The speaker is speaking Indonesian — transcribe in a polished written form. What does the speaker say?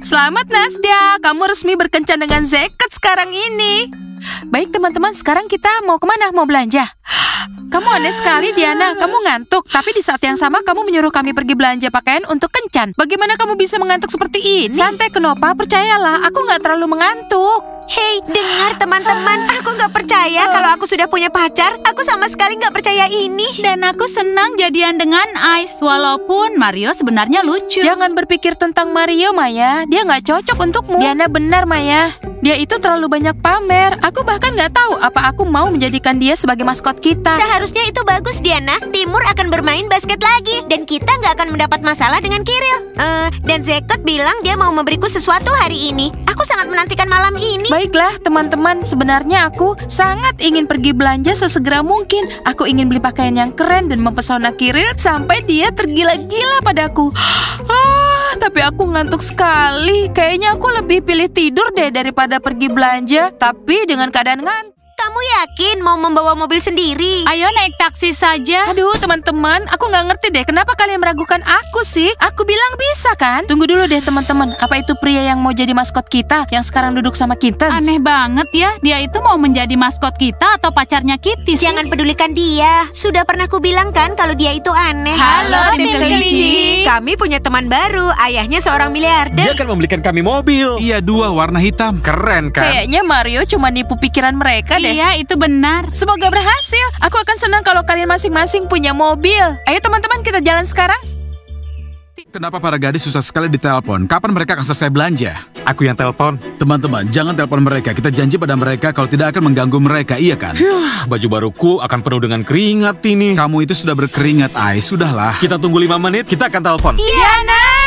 Selamat Nastya, kamu resmi berkencan dengan Zeket sekarang ini. Baik teman-teman, sekarang kita mau kemana? Mau belanja? Kamu aneh sekali Diana, kamu ngantuk. Tapi di saat yang sama kamu menyuruh kami pergi belanja pakaian untuk kencan. Bagaimana kamu bisa mengantuk seperti ini? Santai Knopa, percayalah, aku nggak terlalu mengantuk. Hei, dengar teman-teman, aku nggak percaya kalau aku sudah punya pacar. Aku sama sekali nggak percaya ini. Dan aku senang jadian dengan Ice, walaupun Mario sebenarnya lucu. Jangan berpikir tentang Mario, Maya. Dia nggak cocok untukmu. Diana benar, Maya. Dia itu terlalu banyak pamer. Aku bahkan nggak tahu apa aku mau menjadikan dia sebagai maskot kita. Seharusnya itu bagus, Diana. Timur akan bermain basket lagi. Dan kita nggak akan mendapat masalah dengan Kiril. Dan Zeket bilang dia mau memberiku sesuatu hari ini. Aku sangat menantikan malam ini. Baiklah, teman-teman. Sebenarnya aku sangat ingin pergi belanja sesegera mungkin. Aku ingin beli pakaian yang keren dan mempesona Kiril sampai dia tergila-gila padaku. Tapi aku ngantuk sekali. Kayaknya aku lebih pilih tidur deh daripada pergi belanja. Tapi dengan keadaan ngantuk. Kamu yakin mau membawa mobil sendiri? Ayo naik taksi saja. Aduh teman-teman, aku nggak ngerti deh kenapa kalian meragukan aku sih. Aku bilang bisa kan? Tunggu dulu deh teman-teman. Apa itu pria yang mau jadi maskot kita yang sekarang duduk sama Kittens? Aneh banget ya, dia itu mau menjadi maskot kita atau pacarnya Kitty sih? Jangan pedulikan dia. Sudah pernah ku bilang kan kalau dia itu aneh. Halo, tim kelinci. Kami punya teman baru. Ayahnya seorang miliarder. Dia akan membelikan kami mobil. Iya, 2 warna hitam. Keren kan? Kayaknya Mario cuma nipu pikiran mereka deh. Iya, itu benar. Semoga berhasil. Aku akan senang kalau kalian masing-masing punya mobil. Ayo teman-teman, kita jalan sekarang. Kenapa para gadis susah sekali ditelepon? Kapan mereka akan selesai belanja? Aku yang telepon. Teman-teman, jangan telepon mereka. Kita janji pada mereka kalau tidak akan mengganggu mereka, iya kan? Baju baruku akan penuh dengan keringat ini. Kamu itu sudah berkeringat, Ai. Sudahlah. Kita tunggu 5 menit, kita akan telepon. Diana!